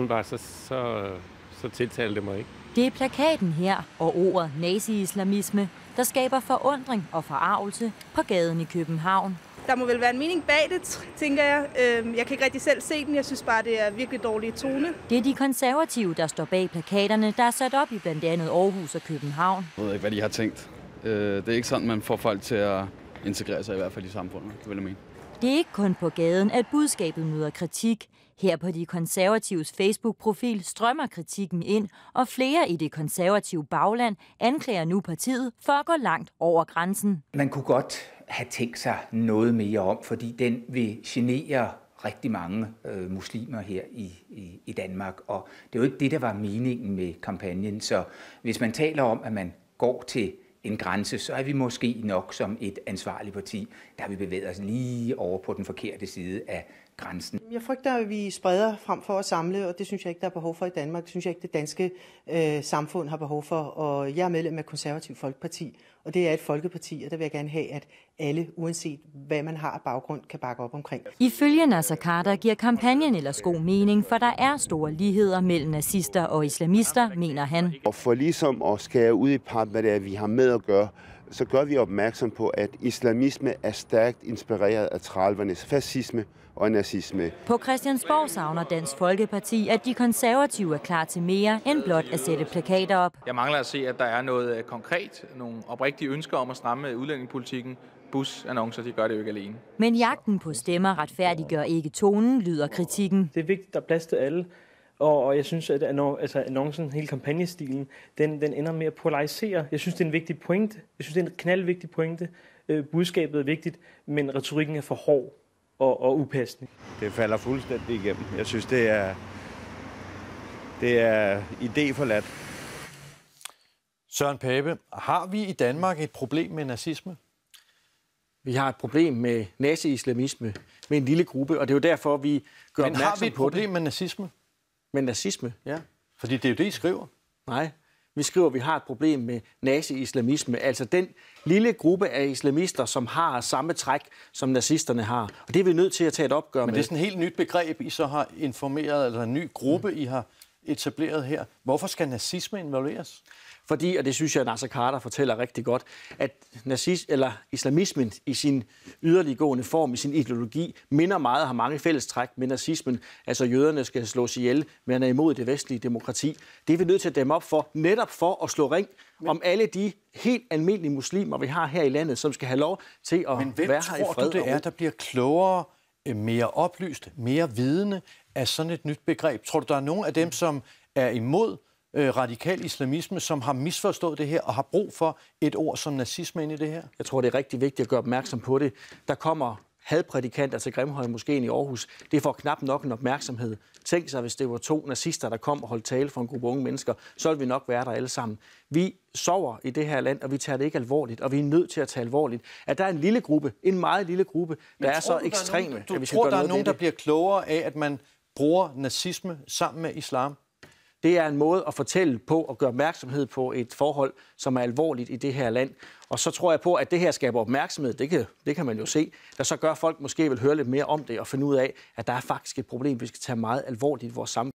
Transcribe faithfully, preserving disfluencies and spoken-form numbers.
Var så, så, så tiltalte det mig ikke. Det er plakaten her og ordet nazi-islamisme, der skaber forundring og forargelse på gaden i København. Der må vel være en mening bag det, tænker jeg. Jeg kan ikke rigtig selv se den. Jeg synes bare, det er virkelig dårlig tone. Det er de konservative, der står bag plakaterne, der er sat op i blandt andet Aarhus og København. Jeg ved ikke, hvad de har tænkt. Det er ikke sådan, man får folk til at integrere sig i hvert fald i samfundet, det vil jeg mene. Det er ikke kun på gaden, at budskabet møder kritik. Her på de konservatives Facebook-profil strømmer kritikken ind, og flere i det konservative bagland anklager nu partiet for at gå langt over grænsen. Man kunne godt have tænkt sig noget mere om, fordi den vil genere rigtig mange øh, muslimer her i, i, i Danmark. Og det er jo ikke det, der var meningen med kampagnen. Så hvis man taler om, at man går til en grænse, så er vi måske nok som et ansvarligt parti, der har vi bevæget os lige over på den forkerte side af grænsen. Jeg frygter, at vi spreder frem for at samle, og det synes jeg ikke, der er behov for i Danmark. Det synes jeg ikke, det danske øh, samfund har behov for. Og jeg er medlem af Konservativ Folkeparti, og det er et folkeparti, og der vil jeg gerne have, at alle, uanset hvad man har af baggrund, kan bakke op omkring. Ifølge Naser Khader giver kampagnen ellers god mening, for der er store ligheder mellem nazister og islamister, mener han. Og for ligesom at skære ud i pap, hvad det er, vi har med at gøre, så gør vi opmærksom på, at islamisme er stærkt inspireret af tredivernes fascisme og nazisme. På Christiansborg savner Dansk Folkeparti, at de konservative er klar til mere end blot at sætte plakater op. Jeg mangler at se, at der er noget konkret, nogle oprigtige ønsker om at stramme udlændingepolitikken. Busannoncer, de gør det jo ikke alene. Men jagten på stemmer retfærdiggør ikke tonen, lyder kritikken. Det er vigtigt, der er plads til alle. Og jeg synes, at annoncen, hele kampagnestilen, den, den ender med at polarisere. Jeg synes, det er en vigtig pointe. Jeg synes, det er en knaldvigtig pointe. Budskabet er vigtigt, men retorikken er for hård og, og upassende. Det falder fuldstændig igennem. Jeg synes, det er, det er idéforladt. Søren Pape, har vi i Danmark et problem med nazisme? Vi har et problem med nazi-islamisme, med en lille gruppe, og det er jo derfor, vi gør Men opmærksom på det. har vi et problem med nazisme? Med nazisme, ja. Fordi det er jo det, I skriver. Nej, vi skriver, at vi har et problem med nazi-islamisme. Altså den lille gruppe af islamister, som har samme træk, som nazisterne har. Og det er vi nødt til at tage et opgør med. Men det er sådan et helt nyt begreb, I så har informeret, eller en ny gruppe, mm. I har etableret her. Hvorfor skal nazisme involveres? Fordi, og det synes jeg, Naser Khader fortæller rigtig godt, at nazis, eller islamismen i sin yderliggående form, i sin ideologi, minder meget, har mange fællestræk med nazismen. Altså jøderne skal slås ihjel, men er imod det vestlige demokrati. Det er vi nødt til at dæmme op for, netop for at slå ring men, om alle de helt almindelige muslimer, vi har her i landet, som skal have lov til at men hvem være her i fred. tror du, det er, der bliver klogere, mere oplyst, mere vidende af sådan et nyt begreb? Tror du, der er nogen af dem, som er imod radikal islamisme, som har misforstået det her og har brug for et ord som nazisme ind i det her? Jeg tror, det er rigtig vigtigt at gøre opmærksom på det. Der kommer hadprædikanter til Grimhøjmoskeen i Aarhus. Det får knap nok en opmærksomhed. Tænk sig, hvis det var to nazister, der kom og holdt tale for en gruppe unge mennesker, så ville vi nok være der alle sammen. Vi sover i det her land, og vi tager det ikke alvorligt, og vi er nødt til at tage alvorligt, at der er en lille gruppe, en meget lille gruppe, der er så ekstreme, du, at vi skal tror, gøre der er noget nogen, ved der det. bliver klogere af, at man bruger nazisme sammen med islam? Det er en måde at fortælle på og gøre opmærksomhed på et forhold, som er alvorligt i det her land. Og så tror jeg på, at det her skaber opmærksomhed. Det kan, det kan man jo se. Der så gør folk måske vil høre lidt mere om det og finde ud af, at der er faktisk et problem, vi skal tage meget alvorligt i vores samfund.